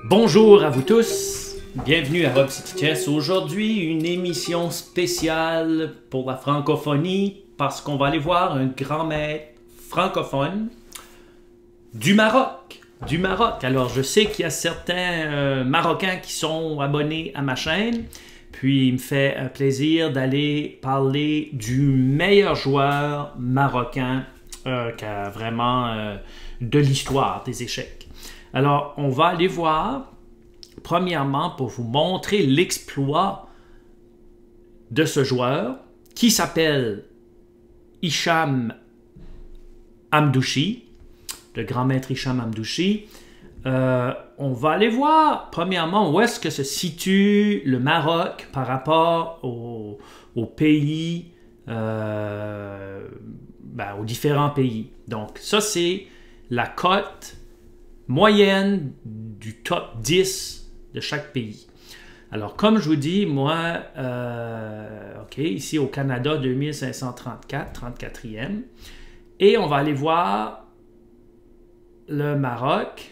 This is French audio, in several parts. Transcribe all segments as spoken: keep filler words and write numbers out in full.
Bonjour à vous tous, bienvenue à Rob City Chess. Aujourd'hui, une émission spéciale pour la francophonie parce qu'on va aller voir un grand maître francophone du Maroc. Du Maroc. Alors, je sais qu'il y a certains euh, Marocains qui sont abonnés à ma chaîne, puis il me fait un plaisir d'aller parler du meilleur joueur marocain euh, qui a vraiment euh, de l'histoire des échecs. Alors, on va aller voir, premièrement, pour vous montrer l'exploit de ce joueur qui s'appelle Hicham Hamdouchi, le grand maître Hicham Hamdouchi. Euh, on va aller voir, premièrement, où est-ce que se situe le Maroc par rapport au, au pays, euh, ben, aux différents pays. Donc, ça, c'est la cote moyenne du top dix de chaque pays. Alors, comme je vous dis, moi, euh, OK, ici au Canada, deux mille cinq cent trente-quatre, trente-quatrième. Et on va aller voir le Maroc.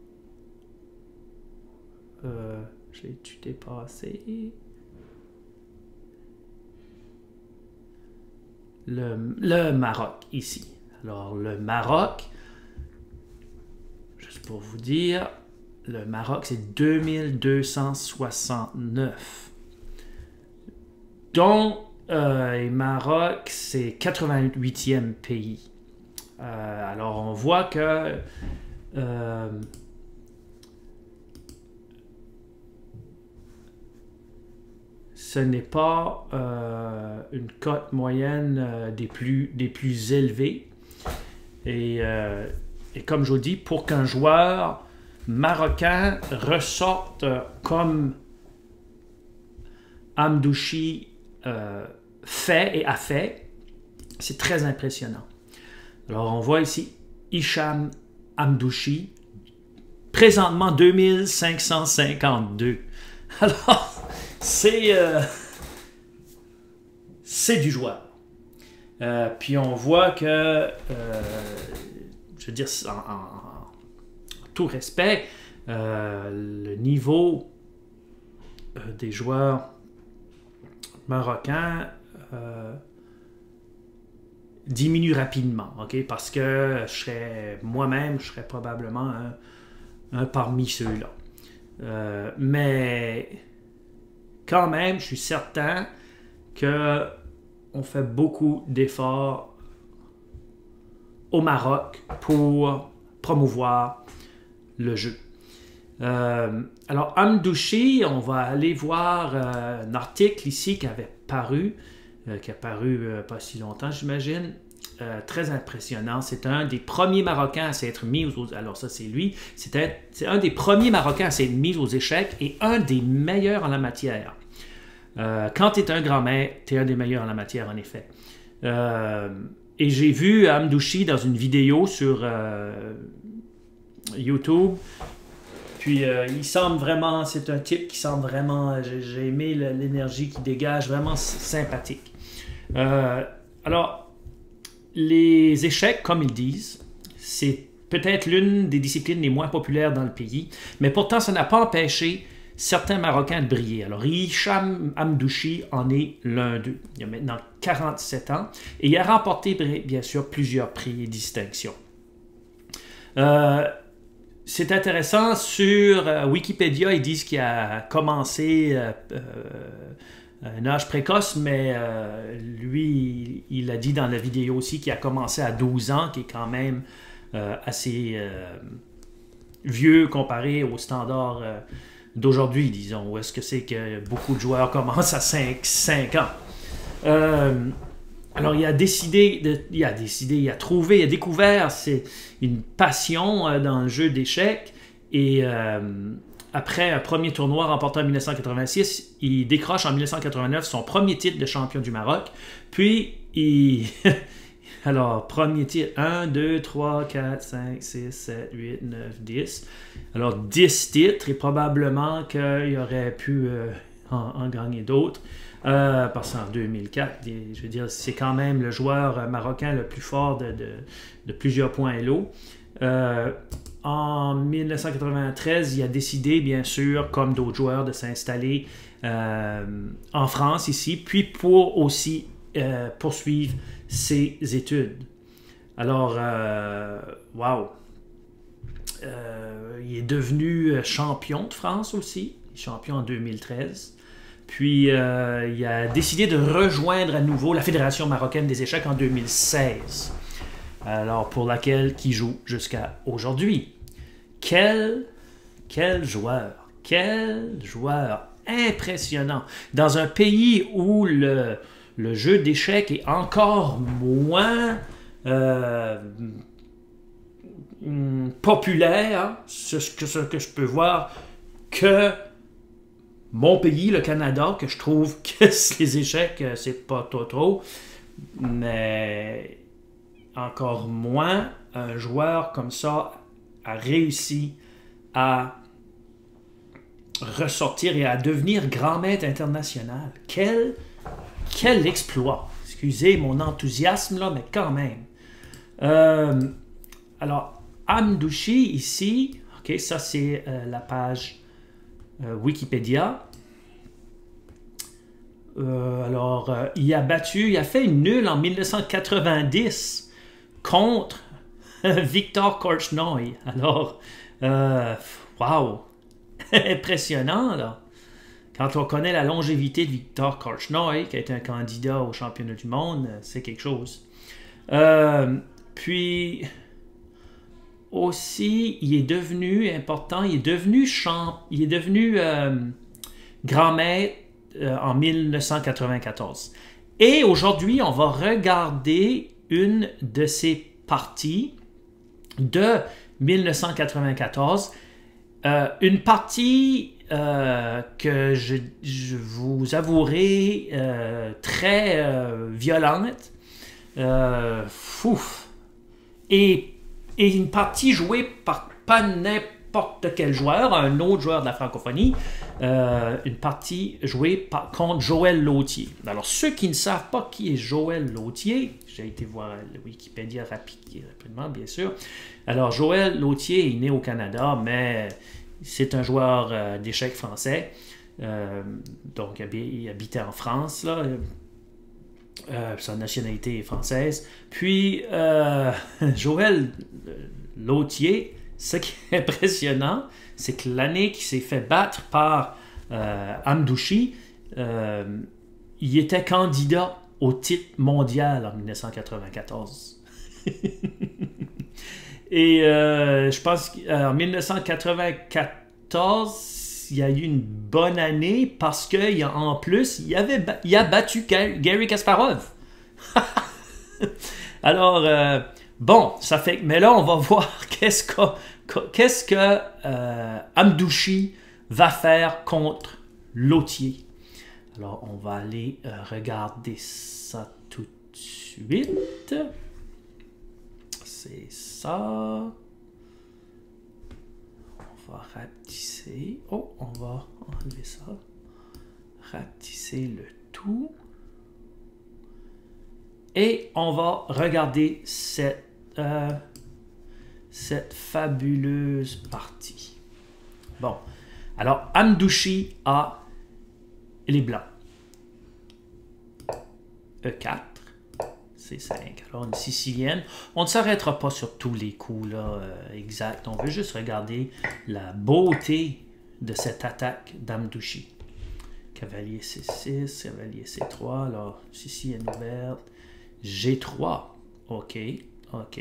Euh, j'ai-tu dépassé? Le, le Maroc, ici. Alors, le Maroc, juste pour vous dire, le Maroc, c'est deux mille deux cent soixante-neuf. Donc, euh, et Maroc, c'est quatre-vingt-huitième pays. Euh, alors, on voit que euh, ce n'est pas euh, une cote moyenne euh, des, plus, des plus élevées. Et, euh, et comme je vous dis, pour qu'un joueur marocain ressorte comme Hamdouchi euh, fait et a fait, c'est très impressionnant. Alors on voit ici Hicham Hamdouchi, présentement deux mille cinq cent cinquante-deux. Alors, c'est euh, c'est du joueur. Euh, puis on voit que, euh, je veux dire, en, en, en tout respect, euh, le niveau euh, des joueurs marocains euh, diminue rapidement, ok? Parce que je serais moi-même, je serais probablement un, un parmi ceux-là. Euh, mais quand même, je suis certain que on fait beaucoup d'efforts au Maroc pour promouvoir le jeu. Euh, alors, Hamdouchi, on va aller voir euh, un article ici qui avait paru, euh, qui a paru euh, pas si longtemps, j'imagine. Euh, très impressionnant. C'est un des premiers Marocains à s'être mis aux... Alors ça, c'est lui. C'est un des premiers Marocains à s'être mis aux échecs et un des meilleurs en la matière. Euh, quand tu es un grand maître, tu es un des meilleurs en la matière, en effet. Euh, et j'ai vu Hamdouchi dans une vidéo sur euh, YouTube. Puis euh, il semble vraiment, c'est un type qui semble vraiment, j'ai aimé l'énergie qu'il dégage, vraiment sympathique. Euh, alors, les échecs, comme ils disent, c'est peut-être l'une des disciplines les moins populaires dans le pays, mais pourtant, ça n'a pas empêché certains Marocains de briller. Alors, Hicham Hamdouchi en est l'un d'eux. Il a maintenant quarante-sept ans et il a remporté, bien sûr, plusieurs prix et distinctions. Euh, C'est intéressant, sur euh, Wikipédia, ils disent qu'il a commencé euh, euh, à un âge précoce, mais euh, lui, il a dit dans la vidéo aussi qu'il a commencé à douze ans, qui est quand même euh, assez euh, vieux comparé aux standards euh, d'aujourd'hui, disons. Où est-ce que c'est que beaucoup de joueurs commencent à cinq ans? Euh, alors, il a décidé, de, il a décidé, il a trouvé, il a découvert c'est une passion euh, dans le jeu d'échecs. Et euh, après un premier tournoi remporté en mille neuf cent quatre-vingt-six, il décroche en mille neuf cent quatre-vingt-neuf son premier titre de champion du Maroc. Puis, il... alors, premier titre, un, deux, trois, quatre, cinq, six, sept, huit, neuf, dix. Alors, dix titres, et probablement qu'il aurait pu euh, en, en gagner d'autres. Euh, parce qu'en deux mille quatre, je veux dire, c'est quand même le joueur marocain le plus fort de, de, de plusieurs points Elo. Euh, en mille neuf cent quatre-vingt-treize, il a décidé, bien sûr, comme d'autres joueurs, de s'installer euh, en France, ici, puis pour aussi euh, poursuivre ses études. Alors, euh, wow! Euh, il est devenu champion de France aussi, champion en deux mille treize. Puis, euh, il a décidé de rejoindre à nouveau la Fédération marocaine des échecs en deux mille seize. Alors, pour laquelle il joue jusqu'à aujourd'hui. Quel, quel joueur, quel joueur impressionnant. Dans un pays où le, le jeu d'échecs est encore moins euh, populaire, hein, ce, que, ce que je peux voir, que mon pays, le Canada, que je trouve que les échecs, c'est pas trop trop, mais encore moins un joueur comme ça a réussi à ressortir et à devenir grand maître international. Quel, quel exploit! Excusez mon enthousiasme, là, mais quand même. Euh, alors, Amdouchi, ici, ok, ça c'est euh, la page euh, Wikipédia. Euh, alors, euh, il a battu, il a fait une nulle en mille neuf cent quatre-vingt-dix contre Viktor Korchnoi. Alors, euh, wow! Impressionnant, là. Quand on connaît la longévité de Viktor Korchnoi, qui a été un candidat au championnat du monde, c'est quelque chose. Euh, puis, aussi, il est devenu important, il est devenu champ, il est devenu euh, grand maître euh, en mille neuf cent quatre-vingt-quatorze. Et aujourd'hui, on va regarder une de ses parties de mille neuf cent quatre-vingt-quatorze. Euh, une partie euh, que je, je vous avouerai euh, très euh, violente. Euh, fouf. Et, et une partie jouée par pas n'importe quel joueur, un autre joueur de la francophonie. Euh, une partie jouée par, contre Joël Lautier. Alors, ceux qui ne savent pas qui est Joël Lautier, j'ai été voir le Wikipédia rapide, rapidement, bien sûr. Alors, Joël Lautier est né au Canada, mais c'est un joueur euh, d'échecs français. Euh, donc, il habitait en France, là. Euh, sa nationalité est française. Puis, euh, Joël Lautier, ce qui est impressionnant, c'est que l'année qu'il s'est fait battre par euh, Amdouchi, euh, il était candidat au titre mondial en mille neuf cent quatre-vingt-quatorze. Et euh, je pense qu'en mille neuf cent quatre-vingt-quatorze, il y a eu une bonne année parce qu'en plus, il, avait, il a battu Garry Kasparov. Alors, euh, bon, ça fait... Mais là, on va voir qu'est-ce que, qu'est-ce que euh, Amdouchi va faire contre Lautier. Alors, on va aller euh, regarder ça tout de suite. C'est ça. On va rapetisser. Oh, on va enlever ça. Rapetisser le tout. Et on va regarder cette, euh, cette fabuleuse partie. Bon. Alors, Amdouchi a les blancs. E quatre. C cinq. Alors, une sicilienne. On ne s'arrêtera pas sur tous les coups là, euh, exacts. On veut juste regarder la beauté de cette attaque d'Amdouchi. Cavalier C six, cavalier C trois. Alors, sicilienne ouverte. G trois. OK. OK.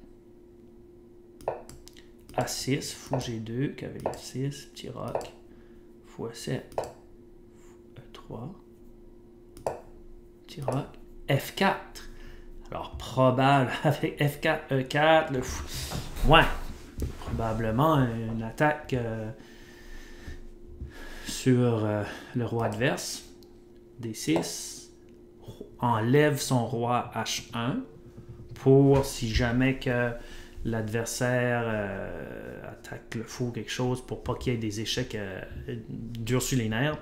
A six. Fou G deux. Cavalier six. Petit roc. Fou A sept. E trois. Petit roc. F quatre. Alors, probable, avec F quatre, E quatre, le fou... Ouais, probablement une attaque euh, sur euh, le roi adverse. D six, enlève son roi H un pour, si jamais que l'adversaire euh, attaque le fou ou quelque chose, pour pas qu'il y ait des échecs euh, durs sur les nerfs.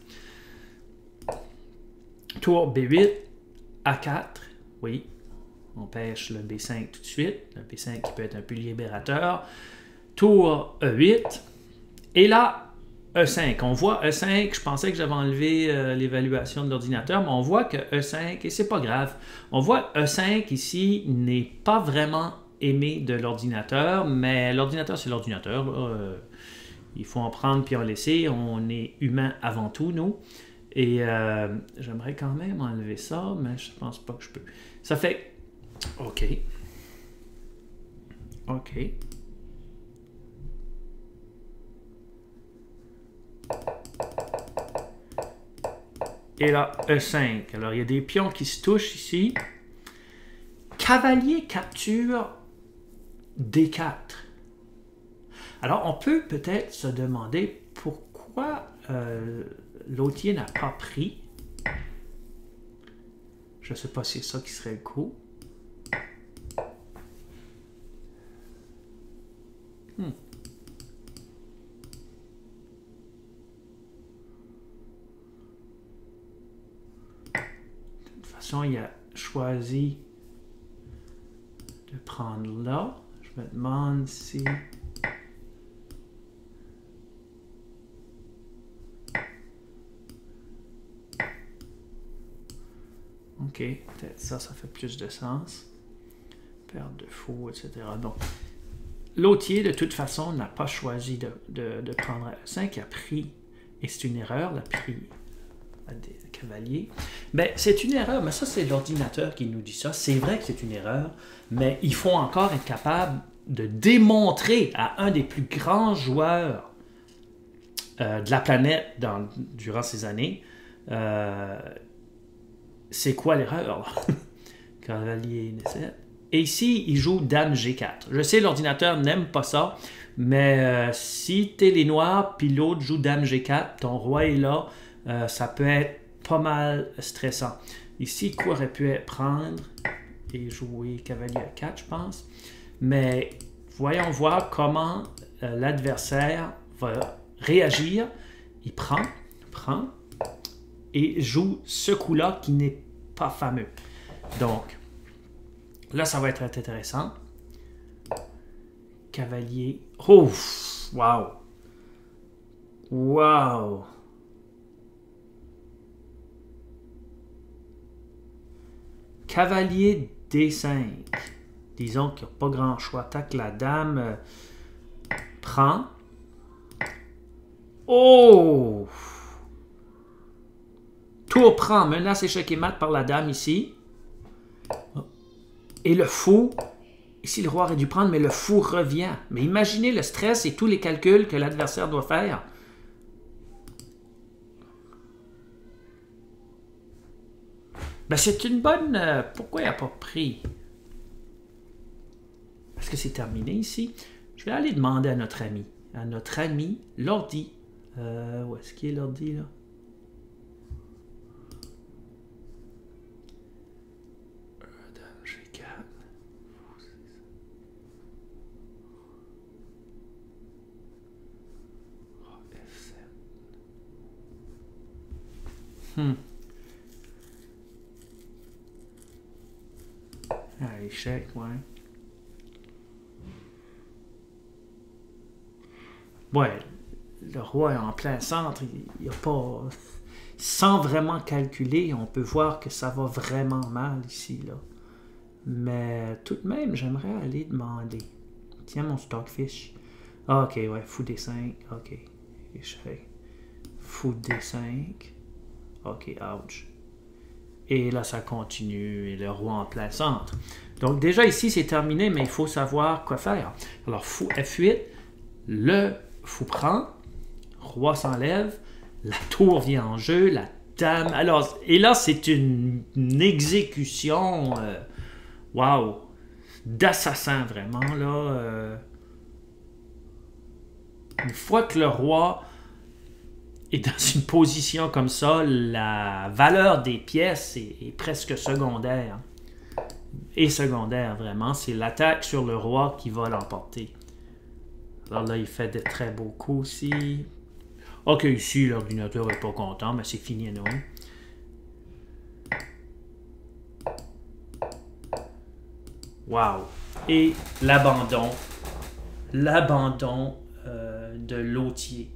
Tour B huit, A quatre. Oui. On pêche le B cinq tout de suite. Le B cinq qui peut être un peu libérateur. Tour E huit. Et là, E cinq. On voit E cinq. Je pensais que j'avais enlevé euh, l'évaluation de l'ordinateur, mais on voit que E cinq, et c'est pas grave, on voit E cinq ici n'est pas vraiment aimé de l'ordinateur, mais l'ordinateur, c'est l'ordinateur. Euh, il faut en prendre puis en laisser. On est humain avant tout, nous. Et euh, j'aimerais quand même enlever ça, mais je pense pas que je peux. Ça fait... OK. OK. Et là, E cinq. Alors, il y a des pions qui se touchent ici. Cavalier capture D quatre. Alors, on peut peut-être se demander pourquoi euh, l'hôtier n'a pas pris. Je ne sais pas si c'est ça qui serait le coup. Hmm. De toute façon, il a choisi de prendre là. Je me demande si... OK, peut-être ça, ça fait plus de sens. Perte de fou, et cetera. Donc, l'hôtier, de toute façon, n'a pas choisi de, de, de prendre E cinq, il a pris, et c'est une erreur, il a pris des cavaliers. Ben, c'est une erreur, mais ça, c'est l'ordinateur qui nous dit ça. C'est vrai que c'est une erreur, mais il faut encore être capable de démontrer à un des plus grands joueurs euh, de la planète dans, durant ces années euh, c'est quoi l'erreur? Cavalier D sept. Et ici, il joue Dame G quatre. Je sais, l'ordinateur n'aime pas ça, mais euh, si t'es les noirs, puis l'autre joue Dame G quatre, ton roi est là, euh, ça peut être pas mal stressant. Ici, quoi aurait pu prendre et jouer Cavalier A quatre, je pense. Mais voyons voir comment euh, l'adversaire va réagir. Il prend, prend, et joue ce coup-là qui n'est pas fameux. Donc, là, ça va être intéressant. Cavalier. Oh! Wow! Wow! Cavalier D cinq. Disons qu'il n'y a pas grand choix. Attaque la dame. Euh, prend. Oh! Tour prend. Menace, échec et mat par la dame ici. Et le fou. Ici, le roi aurait dû prendre, mais le fou revient. Mais imaginez le stress et tous les calculs que l'adversaire doit faire. Ben, c'est une bonne... Euh, pourquoi il n'a pas pris? Est-ce que c'est terminé ici? Je vais aller demander à notre ami. À notre ami, l'ordi. Euh, où est-ce qu'il est l'ordi, là? G quatre. F sept. Hmm. Ah, échec, ouais. Ouais, le roi est en plein centre, il n'y a pas... Sans vraiment calculer, on peut voir que ça va vraiment mal ici, là. Mais tout de même, j'aimerais aller demander. Tiens, mon stockfish. Ah, ok, ouais, fou D cinq, ok. Échec. Fou D cinq. Ok, ouch. Et là, ça continue, et le roi en plein centre. Donc déjà ici, c'est terminé, mais il faut savoir quoi faire. Alors, fou F huit, le fou prend, roi s'enlève, la tour vient en jeu, la dame... Alors, et là, c'est une, une exécution, euh, wow, d'assassin, vraiment, là. Euh, une fois que le roi est dans une position comme ça, la valeur des pièces est, est presque secondaire. Et secondaire, vraiment. C'est l'attaque sur le roi qui va l'emporter. Alors là, il fait de très beaux coups aussi. Ok, ici, l'ordinateur n'est pas content, mais c'est fini, non? Wow! Et l'abandon, l'abandon euh, de l'Autier.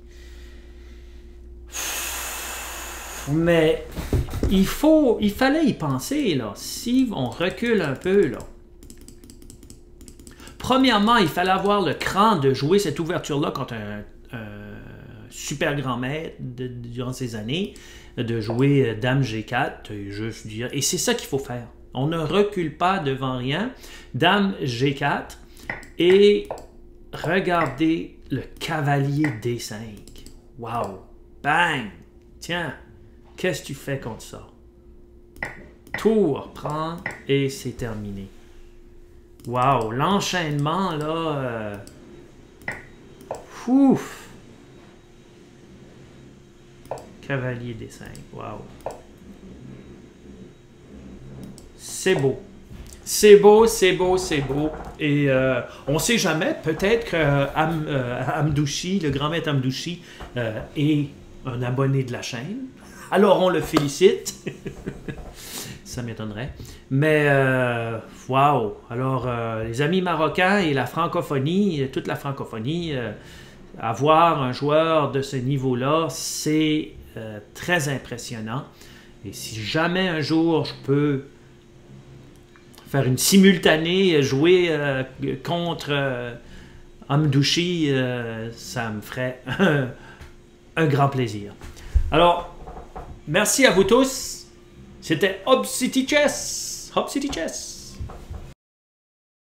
Mais il faut, il fallait y penser, là. Si on recule un peu, là. Premièrement, il fallait avoir le cran de jouer cette ouverture-là contre un, un super grand maître de, durant ces années, de jouer Dame G quatre, juste dire. Et c'est ça qu'il faut faire. On ne recule pas devant rien. Dame G quatre et regardez le cavalier D cinq. Wow! Bang! Tiens! Qu'est-ce que tu fais contre ça? Tour, prends, et c'est terminé. Wow, l'enchaînement, là... Euh... Ouf! Cavalier D cinq, wow. C'est beau. C'est beau, c'est beau, c'est beau. Et euh, on ne sait jamais, peut-être que euh, Am, euh, Amdouchi, le grand maître Amdouchi, euh, est un abonné de la chaîne. Alors, on le félicite. Ça m'étonnerait. Mais, euh, wow! Alors, euh, les amis marocains et la francophonie, toute la francophonie, euh, avoir un joueur de ce niveau-là, c'est euh, très impressionnant. Et si jamais un jour je peux faire une simultanée, jouer euh, contre euh, Amdouchi, euh, ça me ferait un, un grand plaisir. Alors, merci à vous tous. C'était Hob City Chess. Hob City Chess.